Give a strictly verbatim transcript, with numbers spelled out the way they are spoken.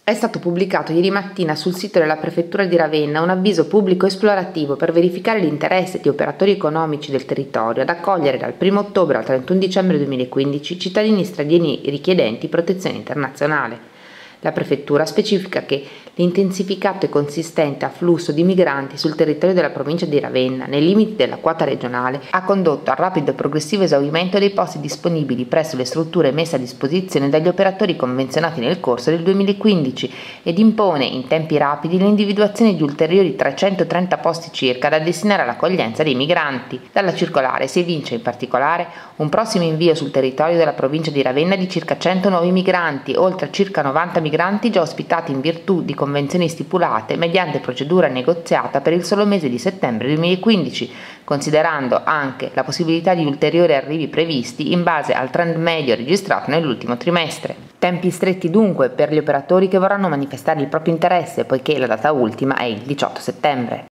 È stato pubblicato ieri mattina sul sito della Prefettura di Ravenna un avviso pubblico esplorativo per verificare l'interesse di operatori economici del territorio ad accogliere dal primo ottobre al trentuno dicembre duemilaquindici cittadini stranieri richiedenti protezione internazionale. La Prefettura specifica che l'intensificato e consistente afflusso di migranti sul territorio della provincia di Ravenna, nei limiti della quota regionale, ha condotto al rapido e progressivo esaurimento dei posti disponibili presso le strutture messe a disposizione dagli operatori convenzionati nel corso del duemilaquindici ed impone in tempi rapidi l'individuazione di ulteriori trecentotrenta posti circa da destinare all'accoglienza dei migranti. Dalla circolare si evince in particolare un prossimo invio sul territorio della provincia di Ravenna di circa cento nuovi migranti, oltre a circa novanta migranti già ospitati in virtù di convenzioni stipulate mediante procedura negoziata per il solo mese di settembre duemilaquindici, considerando anche la possibilità di ulteriori arrivi previsti in base al trend medio registrato nell'ultimo trimestre. Tempi stretti dunque per gli operatori che vorranno manifestare il proprio interesse, poiché la data ultima è il diciotto settembre.